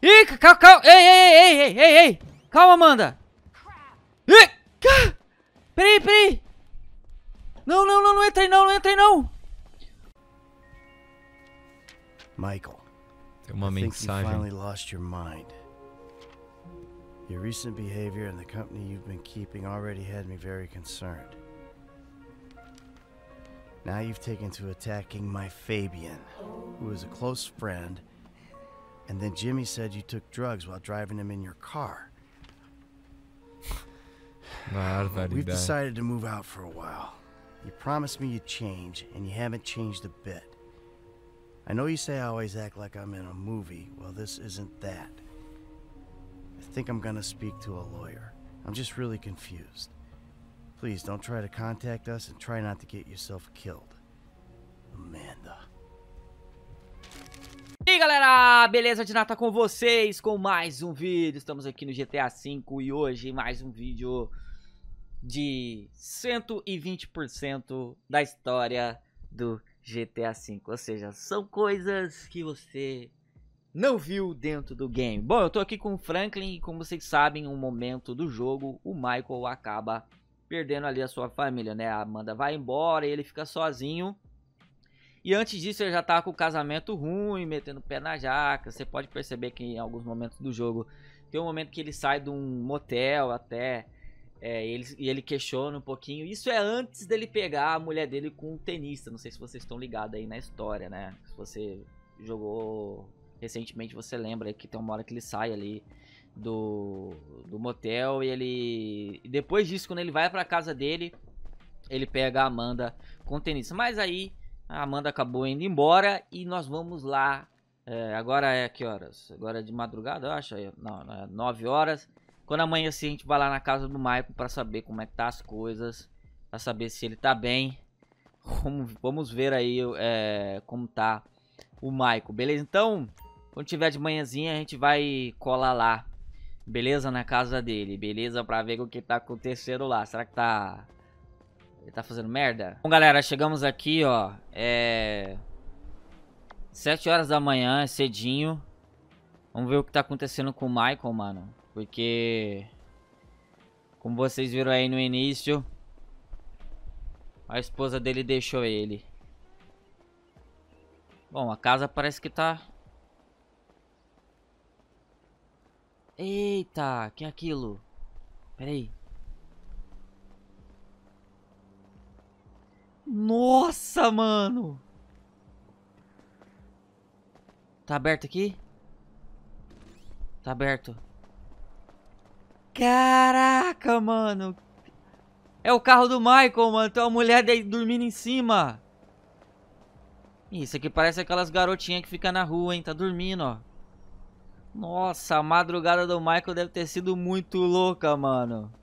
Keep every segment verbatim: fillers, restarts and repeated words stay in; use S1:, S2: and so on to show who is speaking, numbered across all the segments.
S1: Ih, calma, calma. Ei, ei, ei, ei, ei, ei. Calma, Amanda. Ih, cá. Peraí, peraí. Não, não, não, não entra aí não, não entra aí não.
S2: Michael,
S3: Tem uma
S2: I think you
S3: mensagem.
S2: finally lost your mind. Your recent behavior and the company you've been keeping already had me very concerned. Now you've taken to attacking my Fabian, who is a close friend, and then Jimmy said you took drugs while driving him in your car. We've decided to move out for a while. You promised me you'd change, and you haven't changed a bit. I know you say I always act like I'm in a movie. Well, this isn't that. I think I'm gonna speak to a lawyer. I'm just really confused. Please don't try to contact us and try not to get yourself killed. Amanda.
S1: E aí, galera, beleza? De Nata com vocês com mais um vídeo. Estamos aqui no G T A cinco e hoje mais um vídeo de cento e vinte por cento da história do G T A cinco. Ou seja, são coisas que você não viu dentro do game. Bom, eu tô aqui com o Franklin e como vocês sabem, um momento do jogo, o Michael acaba perdendo ali a sua família, né? A Amanda vai embora e ele fica sozinho. E antes disso ele já tá com o casamento ruim, metendo o pé na jaca. Você pode perceber que em alguns momentos do jogo tem um momento que ele sai de um motel até, é, ele, e ele questiona um pouquinho. Isso é antes dele pegar a mulher dele com um tenista. Não sei se vocês estão ligados aí na história, né? Se você jogou recentemente, você lembra que tem uma hora que ele sai ali do, do motel e ele... Depois disso, quando ele vai pra casa dele, ele pega a Amanda com o tenista. Mas aí a Amanda acabou indo embora e nós vamos lá. É, agora é que horas? Agora é de madrugada, eu acho. Não, não é nove horas. Quando amanhecer, a gente vai lá na casa do Michael pra saber como é que tá as coisas. Pra saber se ele tá bem. Vamos, vamos ver aí é, como tá o Michael, beleza? Então, quando tiver de manhãzinha, a gente vai colar lá. Beleza? Na casa dele, beleza? Pra ver o que tá acontecendo lá. Será que tá... ele tá fazendo merda? Bom, galera, chegamos aqui, ó. É... sete horas da manhã, é cedinho. Vamos ver o que tá acontecendo com o Michael, mano. Porque... como vocês viram aí no início, a esposa dele deixou ele. Bom, a casa parece que tá... Eita, que é aquilo? Pera aí. Nossa, mano. Tá aberto aqui? Tá aberto. Caraca, mano. É o carro do Michael, mano. Tem uma mulher daí dormindo em cima. Isso aqui parece aquelas garotinhas que ficam na rua, hein? Tá dormindo, ó. Nossa, a madrugada do Michael deve ter sido muito louca, mano.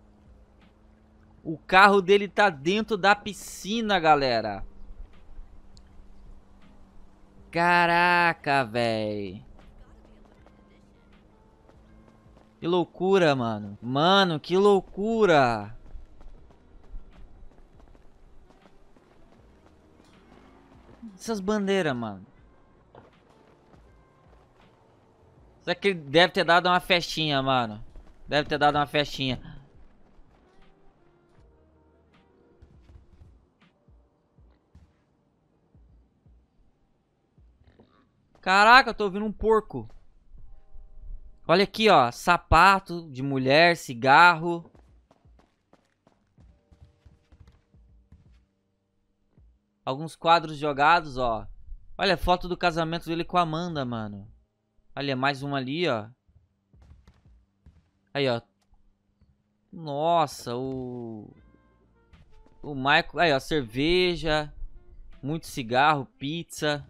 S1: O carro dele tá dentro da piscina, galera. Caraca, velho. Que loucura, mano. Mano, que loucura. Essas bandeiras, mano. Será que ele deve ter dado uma festinha, mano? Deve ter dado uma festinha. Caraca, eu tô ouvindo um porco. Olha aqui, ó. Sapato de mulher, cigarro. Alguns quadros jogados, ó. Olha a foto do casamento dele com a Amanda, mano. Olha, mais uma ali, ó. Aí, ó. Nossa, o... o Michael... Aí, ó, cerveja. Muito cigarro, pizza.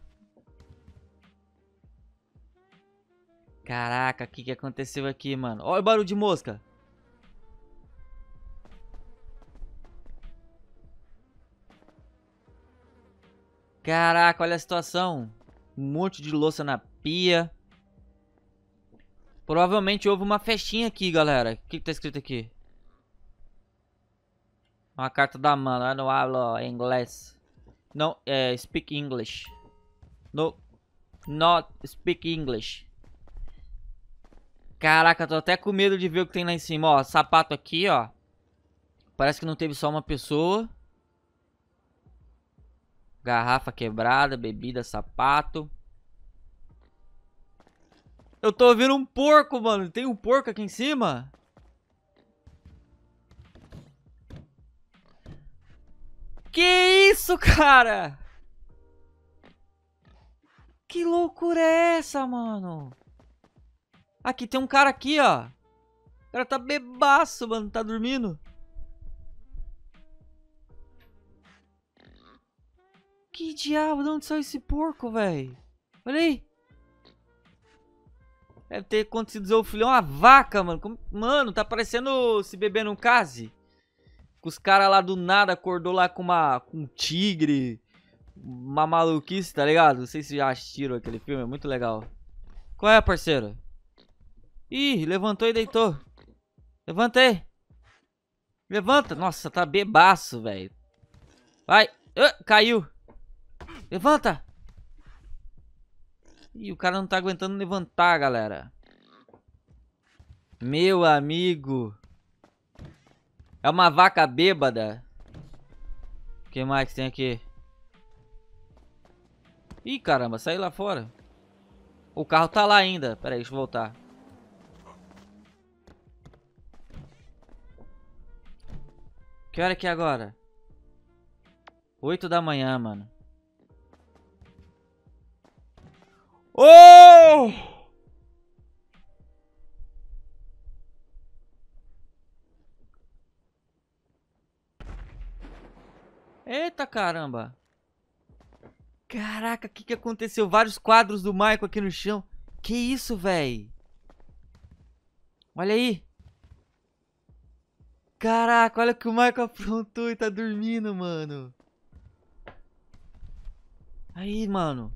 S1: Caraca, o que que aconteceu aqui, mano? Olha o barulho de mosca. Caraca, olha a situação. Um monte de louça na pia. Provavelmente houve uma festinha aqui, galera. O que que tá escrito aqui? Uma carta da Amanda. Eu não hablo inglês. Não, é, speak English. No, not speak English. Caraca, tô até com medo de ver o que tem lá em cima, ó. Sapato aqui, ó. Parece que não teve só uma pessoa. Garrafa quebrada, bebida, sapato. Eu tô ouvindo um porco, mano. Tem um porco aqui em cima? Que isso, cara? Que loucura é essa, mano? Aqui tem um cara aqui, ó. O cara tá bebaço, mano. Tá dormindo. Que diabo? De onde saiu esse porco, velho? Olha aí. Deve ter acontecido zoofilia. Uma vaca, mano. Como... Mano, tá parecendo se beber num case. Os caras lá do nada acordou lá com uma com um tigre. Uma maluquice, tá ligado? Não sei se já assistiram aquele filme. É muito legal. Qual é, parceiro? Ih, levantou e deitou. Levanta aí. Levanta. Nossa, tá bebaço, velho. Vai. Uh, caiu. Levanta. Ih, o cara não tá aguentando levantar, galera. Meu amigo. É uma vaca bêbada. O que mais que tem aqui? Ih, caramba, saí lá fora. O carro tá lá ainda. Pera aí, deixa eu voltar. Que hora que é agora? oito da manhã, mano. Oh! Eita caramba. Caraca, o que que aconteceu? Vários quadros do Michael aqui no chão. Que isso, véi? Olha aí. Caraca, olha o que o Michael aprontou e tá dormindo, mano. Aí, mano.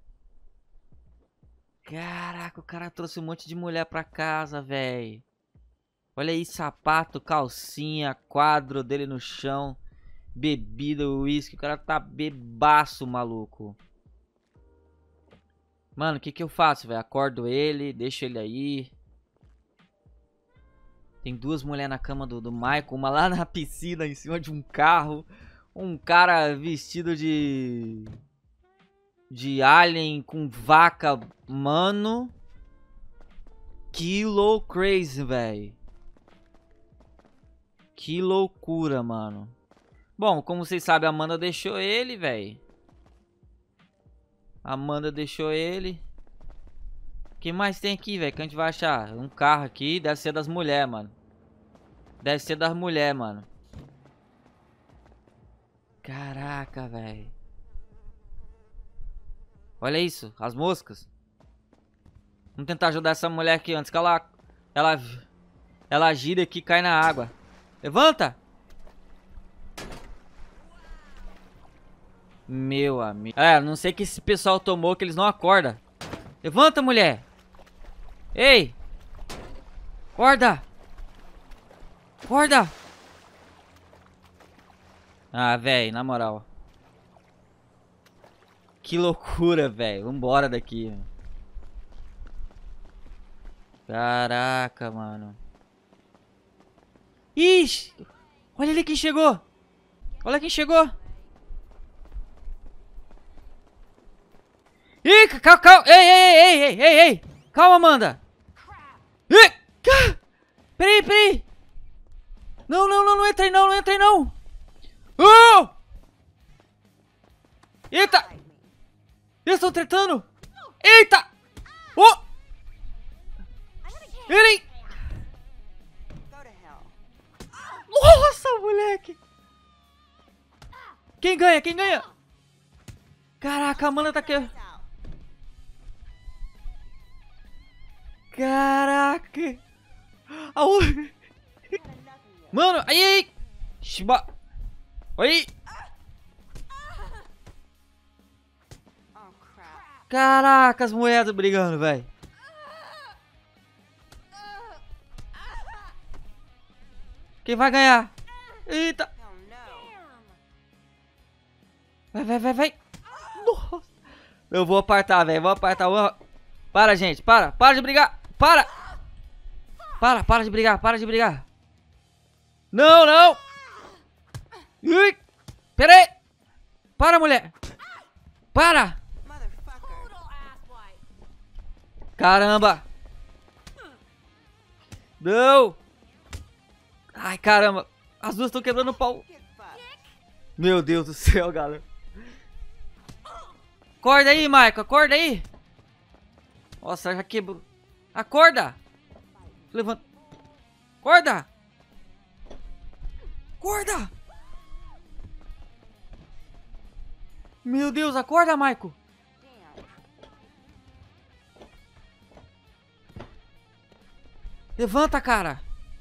S1: Caraca, o cara trouxe um monte de mulher pra casa, velho. Olha aí, sapato, calcinha, quadro dele no chão. Bebida, uísque. O cara tá bebaço, maluco. Mano, o que que eu faço, velho? Acordo ele, deixo ele aí. Tem duas mulheres na cama do, do Michael. Uma lá na piscina, em cima de um carro. Um cara vestido de... De alien com vaca. Mano. Que low crazy, velho. Que loucura, mano. Bom, como vocês sabem, a Amanda deixou ele, velho. Amanda deixou ele. O que mais tem aqui, velho? Que a gente vai achar? Um carro aqui. Deve ser das mulheres, mano. Deve ser das mulheres, mano. Caraca, velho. Olha isso, as moscas. Vamos tentar ajudar essa mulher aqui antes que ela... Ela... Ela gira aqui e cai na água. Levanta! Meu amigo. É, não sei que esse pessoal tomou que eles não acordam. Levanta, mulher! Ei! Acorda! Acorda! Ah, velho, na moral. Que loucura, velho. Vambora daqui. Caraca, mano. Ixi! Olha ali quem chegou! Olha quem chegou! Ih, calma, calma! Ei, ei, ei, ei, ei, ei! Calma, Amanda! Ih! Peraí, peraí! Não, não, não, não entra aí não, não entra aí não! Oh! Eita! Eles estão tretando! Eita! Oh! Ele! Nossa, moleque! Quem ganha? Quem ganha? Caraca, a Amanda tá aqui. Caraca! Aô! Mano, aí, aí! Shiba! Aí! Caraca, as moedas brigando, velho. Quem vai ganhar? Eita! Vai, vai, vai, vai! Nossa! Eu vou apartar, velho. Vou apartar. Vou... Para, gente. Para. Para de brigar. Para! Para, para de brigar, para de brigar. Não, não. Ui. Pera aí. Para, mulher. Para. Caramba. Não. Ai, caramba. As duas estão quebrando o pau. Meu Deus do céu, galera. Acorda aí, Michael. Acorda aí. Nossa, já quebrou. Acorda. Levanta. Acorda. Acorda. Meu Deus, acorda, Michael. Levanta, cara.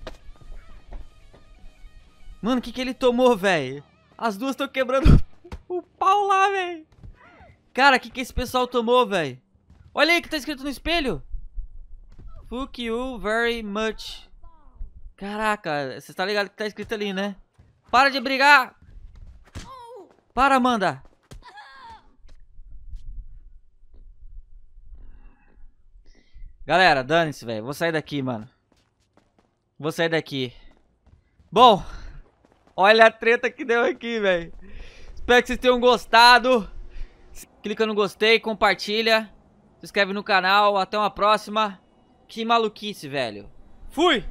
S1: Mano, o que que ele tomou, velho? As duas estão quebrando o pau lá, velho. Cara, o que que esse pessoal tomou, velho? Olha aí que tá escrito no espelho. Fuck you very much. Caraca, você tá ligado que tá escrito ali, né? Para de brigar. Para, Amanda. Galera, dane-se, velho. Vou sair daqui, mano. Vou sair daqui. Bom, olha a treta que deu aqui, velho. Espero que vocês tenham gostado. Clica no gostei, compartilha. Se inscreve no canal. Até uma próxima. Que maluquice, velho. Fui!